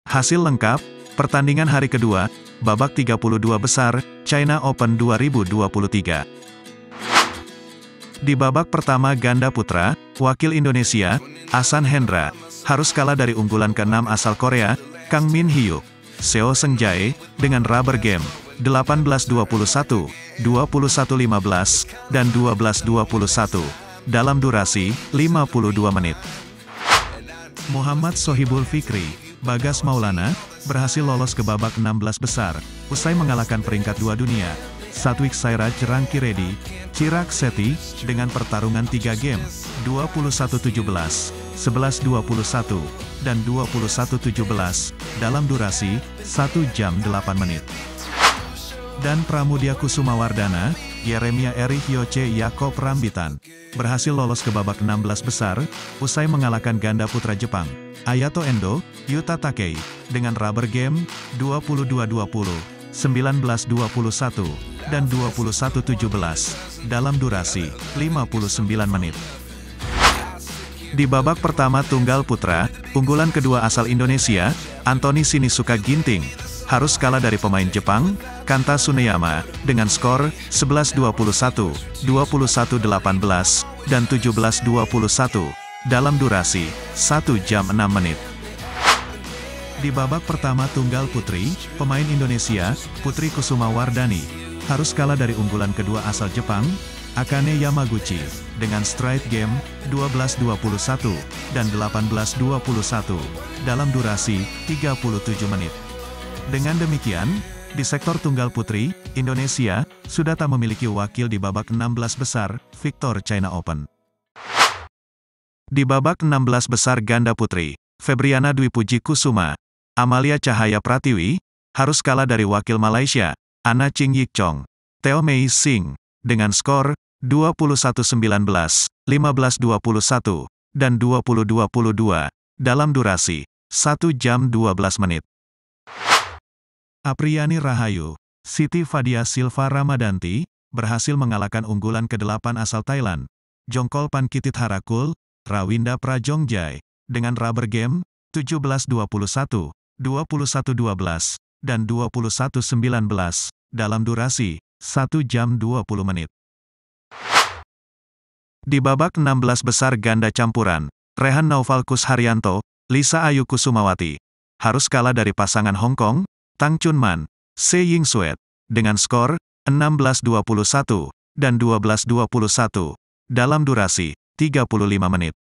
Hasil lengkap, pertandingan hari kedua, babak 32 besar, China Open 2023. Di babak pertama ganda putra, wakil Indonesia, Ahsan Hendra, harus kalah dari unggulan ke-6 asal Korea, Kang Min Hyuk, Seo Seung Jae, dengan rubber game, 18-21, 21-15, dan 12-21, dalam durasi, 52 menit. Muhammad Sohibul Fikri, Bagas Maulana, berhasil lolos ke babak 16 besar, usai mengalahkan peringkat 2 dunia, Satwik Sairaj Rankireddy, Chirag Shetty, dengan pertarungan 3 game, 21-17, 11-21, dan 21-17, dalam durasi, 1 jam 8 menit. Dan Pramudia Kusumawardana, Yeremia Eri Hyoche Yakob Rambitan, berhasil lolos ke babak 16 besar, usai mengalahkan ganda putra Jepang, Ayato Endo, Yuta Takei, dengan rubber game, 22-20, 19-21, dan 21-17, dalam durasi, 59 menit. Di babak pertama tunggal putra, unggulan kedua asal Indonesia, Anthony Sinisuka Ginting, harus kalah dari pemain Jepang, Kanta Tsuneyama, dengan skor 11-21, 21-18, dan 17-21, dalam durasi 1 jam 6 menit. Di babak pertama tunggal putri, pemain Indonesia, Putri Kusumawardani, harus kalah dari unggulan kedua asal Jepang, Akane Yamaguchi, dengan straight game, 12-21, dan 18-21, dalam durasi 37 menit. Dengan demikian, di sektor tunggal putri, Indonesia sudah tak memiliki wakil di babak 16 besar, Victor China Open. Di babak 16 besar ganda putri, Febriana Dwi Puji Kusuma, Amalia Cahaya Pratiwi, harus kalah dari wakil Malaysia, Anna Ching Yik Chong, Theo Mei Sing, dengan skor 21-19, 15-21, dan 20-22, dalam durasi 1 jam 12 menit. Apriyani Rahayu, Siti Fadia Silva Ramadanti, berhasil mengalahkan unggulan ke-8 asal Thailand, Jongkolpan Kitit Harakul, Rawinda Prajongjai, dengan rubber game, 17-21, 21-12, dan 21-19, dalam durasi 1 jam 20 menit. Di babak 16 besar ganda campuran, Rehan Naufal Kusharyanto, Lisa Ayu Kusumawati, harus kalah dari pasangan Hong Kong, Tang Chunman, Se Ying Suet, dengan skor 16-21, dan 12-21, dalam durasi 35 menit.